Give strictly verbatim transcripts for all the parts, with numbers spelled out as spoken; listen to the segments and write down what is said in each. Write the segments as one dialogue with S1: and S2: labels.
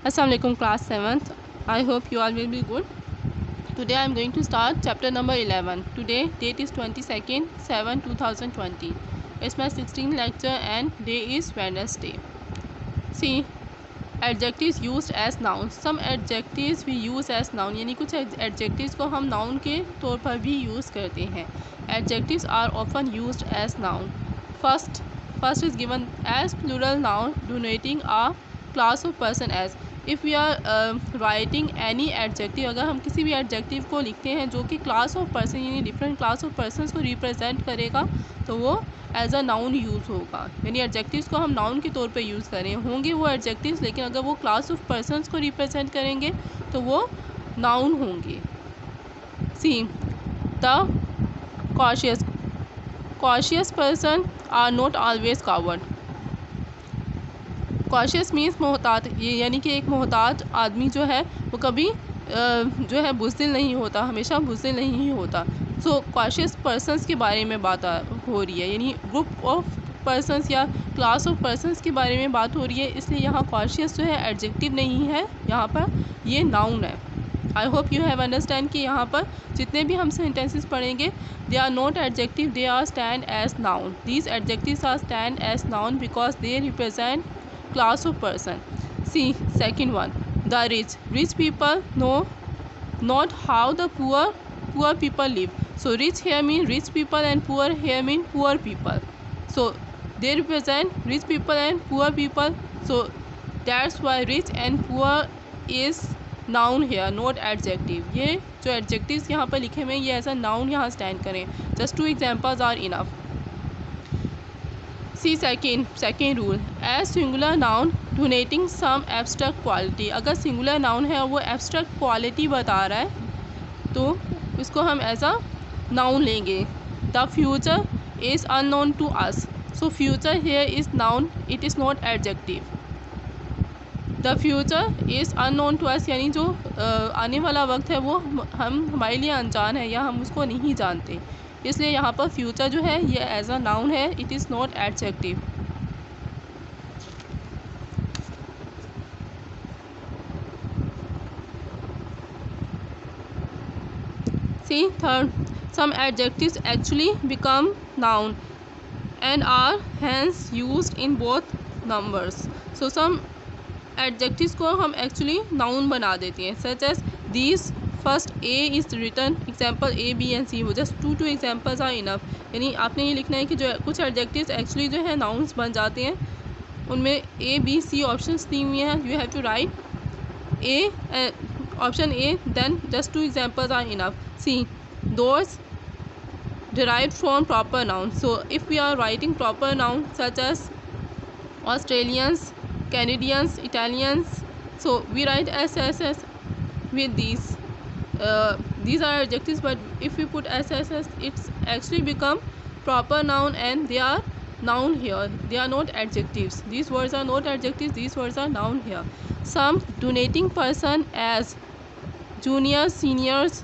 S1: Assalamualaikum class seventh. I hope you all will be good. Today I am going to start chapter number eleven. Today date is twenty-second seven two thousand twenty. It's my sixteenth lecture and day is Wednesday. See, adjectives used as nouns. Some adjectives we use as noun, यानी कुछ adjectives को हम noun के तौर पर भी use करते हैं. Adjectives are often used as noun. First, first is given as plural noun denoting a class of person as. If we are writing any adjective, अगर हम किसी भी एडजेक्टिव को लिखते हैं जो कि क्लास ऑफ पर्सन यानी डिफरेंट क्लास ऑफ पर्सनस को रिप्रेजेंट करेगा तो वो एज अ नाउन यूज़ होगा. यानी एडजेक्टिव्स को हम नाउन के तौर पे यूज़ करें होंगे वो एडजेक्टिव्स, लेकिन अगर वो क्लास ऑफ पर्सनस को रिप्रेजेंट करेंगे तो वो नाउन होंगे. See the cautious cautious person are not always coward. Cautious means मोहतात, ये यानी कि एक मोहतात आदमी जो है वो कभी जो है बुज़दिल नहीं होता, हमेशा बुज़दिल नहीं होता. सो कॉशियस पर्सनस के बारे में बात हो रही है, यानी ग्रुप ऑफ पर्सनस या क्लास ऑफ पर्सनस के बारे में बात हो रही है, इसलिए यहाँ कॉशियस जो है एडजेक्टिव नहीं है, यहाँ पर ये नाउन है. I hope you have understand कि यहाँ पर जितने भी हम सेंटेंसेस पढ़ेंगे they are not adjective, they are stand as noun. These adjectives are stand as noun because they represent class of person. See, second one, the rich. Rich people know not how the poor poor people live. So rich here mean rich people and poor here mean poor people. So they represent rich people and poor people. So that's why rich and poor is noun here, not adjective. ये जो adjectives यहाँ पर लिखे हुए हैं ये ऐसा noun यहाँ stand करें. Just two examples are enough. See second second rule, as singular noun denoting some abstract quality. अगर singular noun है और वो abstract quality बता रहा है तो इसको हम एज अ noun लेंगे. The future is unknown to us. So future here is noun, it is not adjective. The future is unknown to us यानी जो आने वाला वक्त है वो हम हमारे लिए अनजान है या हम उसको नहीं जानते, इसलिए यहाँ पर फ्यूचर जो है ये एज अ नाउन है, it is not adjective. See third, some adjectives actually become noun and are hence used in both numbers. So some adjectives को हम एक्चुअली नाउन बना देते हैं, such as these first a is written. Example a b and c, वो just two two examples are enough. यानी आपने ये लिखना है कि जो कुछ एडजेक्टिव्स एक्चुअली जो है नाउन्स बन जाते हैं, उनमें ए बी सी ऑप्शंस दी हुई हैं. You have to write a option a, then just two examples are enough. See those derived from proper noun. So if we are writing proper noun such as Australians, Canadians, Italians, so we write S S S with these. Uh, these are adjectives, but if we put S S S it's actually become proper noun and they are noun here, they are not adjectives. These words are not adjectives, these words are noun here. Some donating person as juniors, seniors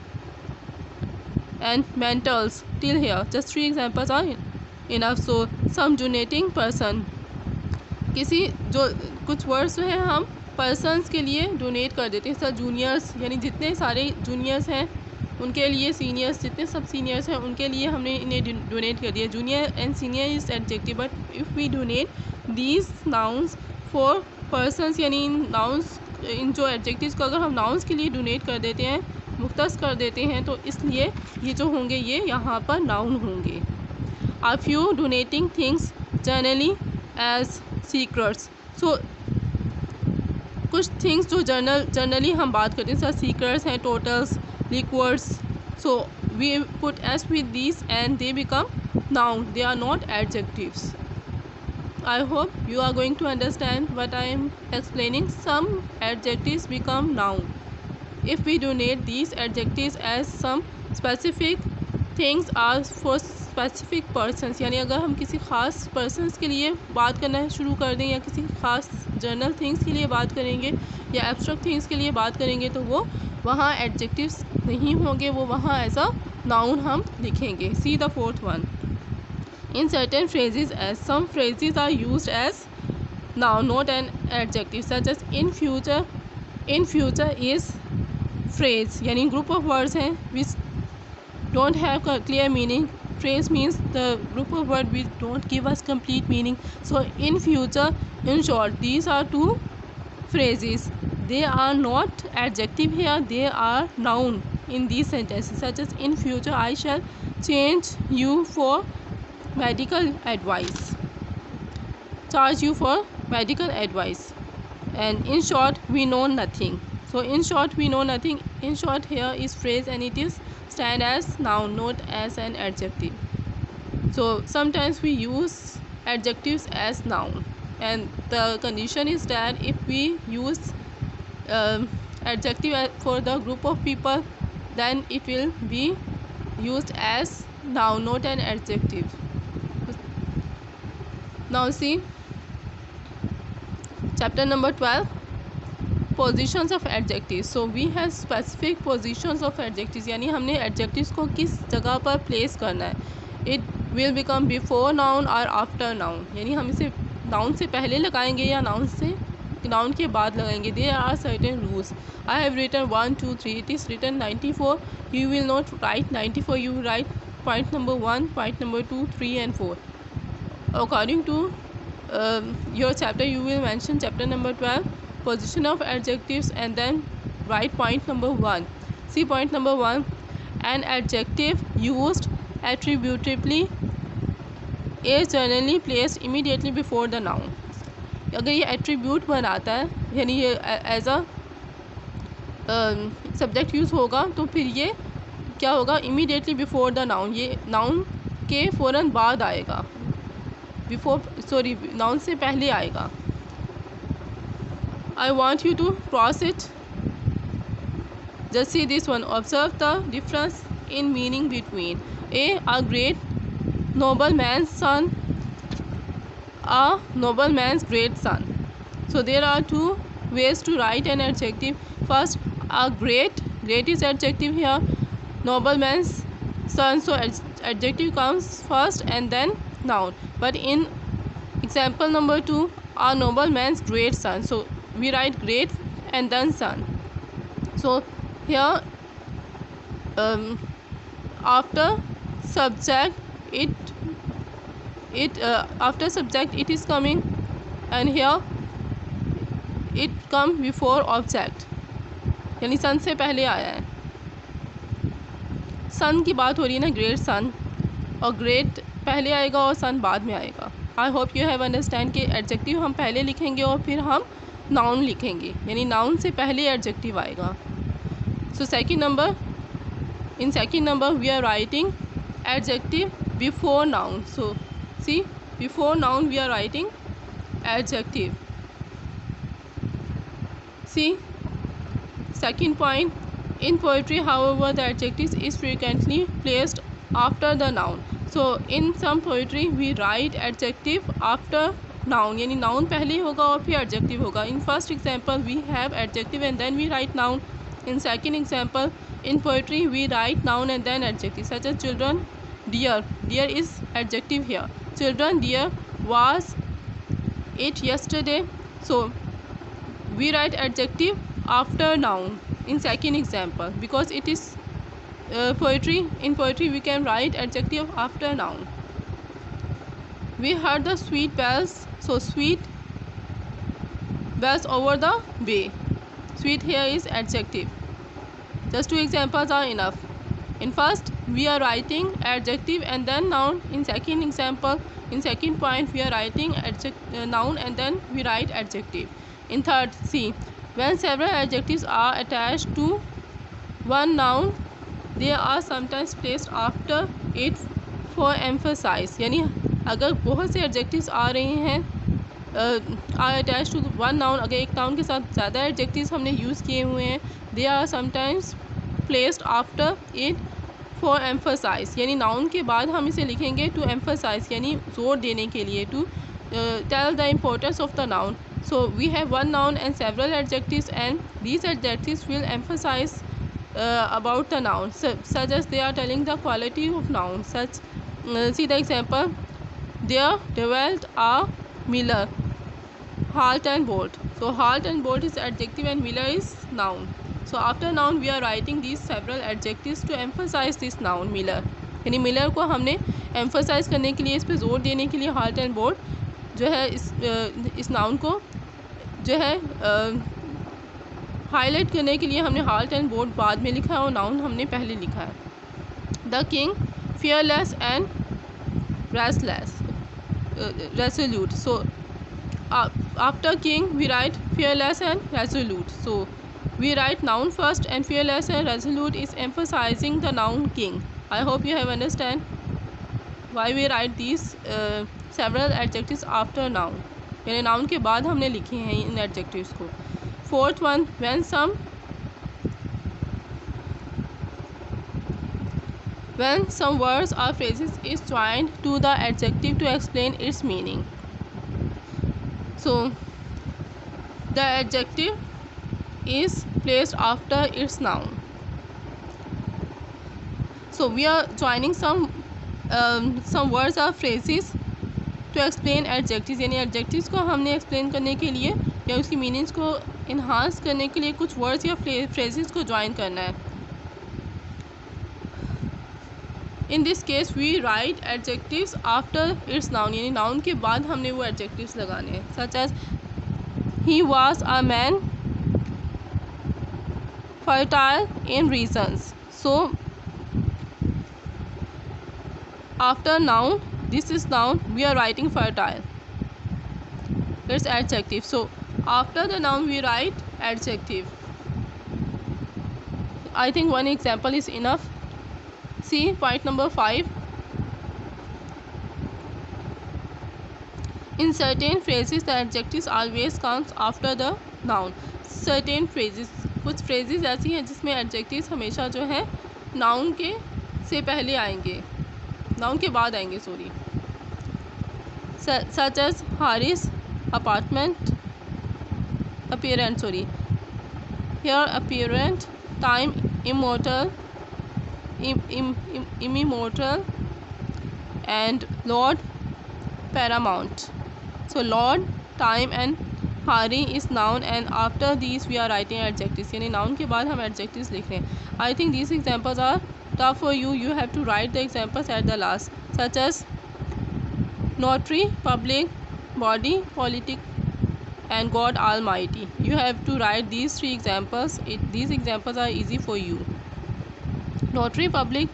S1: and mentors till here, just three examples are enough. So some donating person, किसी जो कुछ words जो है हम persons के लिए donate कर देते हैं. सर जूनियर्स यानी जितने सारे जूनियर्स हैं उनके लिए, सीनियर्स जितने सब सीनियर्स हैं उनके लिए हमने इन्हें डोनेट कर दिया. Junior and senior is adjective, but if we donate these nouns for persons यानी इन नाउन्स इन जो एडजेक्टिव्स को अगर हम नाउन्स के लिए डोनेट कर देते हैं, मुख्तस कर देते हैं, तो इसलिए ये जो होंगे ये यहाँ पर नाउन होंगे. Are few donating things generally as secrets. So कुछ थिंग्स जो जर्नल जनरली हम बात करते हैं, सर सीक्रेट्स हैं, totals, liquids. So we put s with this and they become noun, they are not adjectives. I hope you are going to understand what I am explaining. Some adjectives become noun if we donate these adjectives as some specific things are for specific persons. यानी अगर हम किसी ख़ास persons के लिए बात करना शुरू कर दें या किसी ख़ास journal things के लिए बात करेंगे या abstract things के लिए बात करेंगे तो वो वहाँ adjectives नहीं होंगे, वो वहाँ एज अ noun हम लिखेंगे. See the fourth one. In certain phrases as, some phrases are used as noun, not an adjective, such as in future in future is phrase, यानी ग्रुप ऑफ वर्ड्स हैं which don't have a clear meaning. Phrase means the group of words which don't give us complete meaning. So in future, in short, these are two phrases. They are not adjective here, they are noun in these sentences, such as in future I shall change you for medical advice, charge you for medical advice. And in short, we know nothing. So in short, we know nothing. In short here is phrase and it is stand as noun, not as an adjective. So sometimes we use adjectives as noun, and the condition is that if we use um, adjective for the group of people, then it will be used as noun, not an adjective. Now see chapter number twelve, positions of adjective. So we have specific positions of adjectives, यानी हमने adjectives को किस जगह पर place करना है. It will become before noun और after noun, यानी हम इसे नाउन से पहले लगाएंगे या नाउन से नाउन के बाद लगाएंगे. There are certain rules. I have written one two three, it is written ninety four. You will not write ninety four, you will write point number one, point number two, three and four. According to your chapter you will mention chapter number twelve, position of adjectives, and then write point number one. See point number one, an adjective used attributively is generally placed immediately before the noun. अगर ये attribute बनाता है, यानी ये as a subject use होगा, तो फिर ये क्या होगा, immediately before the noun, ये noun के फ़ौरन बाद आएगा, बिफोर सॉरी नाउन से पहले आएगा. I want you to cross it. Just see this one. Observe the difference in meaning between a a great nobleman's son, a nobleman's great son. So there are two ways to write an adjective. First, a great, great is adjective here, nobleman's son, so adjective comes first and then noun. But in example number two, a nobleman's great son, so we write great and then son. So here um, after subject it it uh, after subject it is coming, and here it come before object, यानी सन से पहले आया है. सन की बात हो रही है ना, ग्रेट सन, और ग्रेट पहले आएगा और सन बाद में आएगा. I hope you have understand कि एडजेक्टिव हम पहले लिखेंगे और फिर हम नाउन लिखेंगे, यानी नाउन से पहले एडजेक्टिव आएगा. So second number, in second number we are writing adjective before noun. So see before noun we are writing adjective. See second point, in poetry however the adjective is frequently placed after the noun. So in some poetry we write adjective after noun, यानी noun पहले होगा और फिर adjective होगा. In first example we have adjective and then we write noun. In second example, in poetry we write noun and then adjective, such as children dear, dear is adjective here. Children dear was it yesterday, so we write adjective after noun in second example, because it is uh, poetry. In poetry we can write adjective after noun. We heard the sweet bells, so sweet bells over the way, sweet here is adjective. Just two examples are enough. In first we are writing adjective and then noun. In second example, in second point we are writing adjective, uh, noun and then we write adjective. In third, see, when several adjectives are attached to one noun, they are sometimes placed after it for emphasize. यानी अगर बहुत से adjectives आ रहे हैं are attached to one noun, अगर एक noun के साथ ज़्यादा adjectives हमने यूज़ किए हुए हैं, they are sometimes placed after it for emphasize. यानी noun के बाद हम इसे लिखेंगे to emphasize, यानी जोर देने के लिए, to uh, tell the importance of the noun. So we have one noun and several adjectives, and these adjectives will emphasize uh, about the noun, so, such as they are telling the quality of noun. Such uh, see the example, there dwelt a miller, halt and bolt. So halt and bolt is adjective and Miller is noun. So after noun we are writing these several adjectives to emphasize this noun Miller. यानी Miller को हमने emphasize करने के लिए, इस पे जोर देने के लिए halt and bolt जो है इस इस नाउन को जो है हाईलाइट uh, करने के लिए हमने halt and bolt बाद में लिखा है और नाउन हमने पहले लिखा है. The king fearless and restless, uh, resolute. So uh, after king we write fearless and resolute. So we write noun first, and fearless and resolute is emphasizing the noun king. I hope you have understand why we write these uh, several adjectives after noun. यानी noun के बाद हमने लिखे हैं इन adjectives को. Fourth one, when some when some words or phrases is joined to the adjective to explain its meaning. So the adjective is placed after its noun. So we are joining some um, some words or phrases to explain adjectives. यानी adjectives को हमने explain करने के लिए या उसकी meanings को enhance करने के लिए कुछ words या phrases को join करना है. In this case we write adjectives after its noun. यानी noun के बाद हमने वो adjectives लगाने हैं. Such as he was a man fertile in reasons. So after noun, this is noun, we are writing fertile. It's adjective. So after the noun we write adjective. I think one example is enough. See point number five. In certain phrases the adjectives always comes after the noun. Certain phrases, कुछ phrases ऐसी हैं जिसमें adjectives हमेशा जो है noun के से पहले आएंगे, noun के बाद आएंगे sorry. Such as Haris apartment appearance sorry here apparent time immortal im, im, im, immortal and Lord paramount. So Lord, time and Hari is noun, and after these we are writing adjectives. यानी noun के बाद हम adjectives लिख रहे हैं. I think these examples are tough for you. You have to write the examples at the last, such as notary, public, body, politic and God Almighty. You have to write these three examples. It, these examples are easy for you. Notary, public,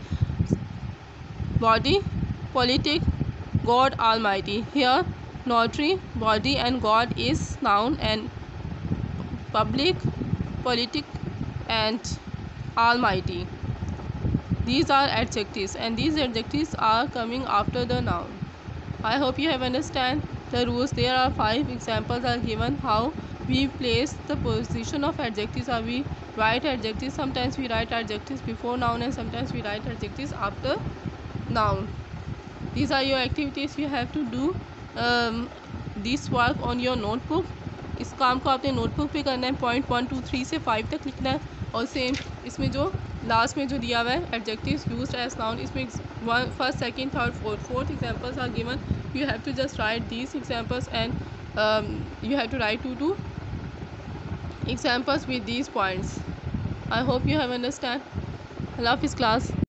S1: body, politic, God Almighty. Here notary, body and God is noun, and public, politic and almighty, these are adjectives, and these adjectives are coming after the noun. I hope you have understand the rules. There are five examples are given how we place the position of adjectives, or we write adjectives. Sometimes we write adjectives before noun and sometimes we write adjectives after noun. These are your activities. You have to do um, this work on your notebook. इस काम को आपने notebook पे करना है. Point one two three से five तक लिखना है. और सेम इसमें जो लास्ट में जो दिया हुआ है एडजेक्टिव्स यूज्ड एज नाउन, इसमें one first second third fourth fourth examples are given. You have to just write these examples and you have to write two two examples with these points. I hope you have understand. I love this class.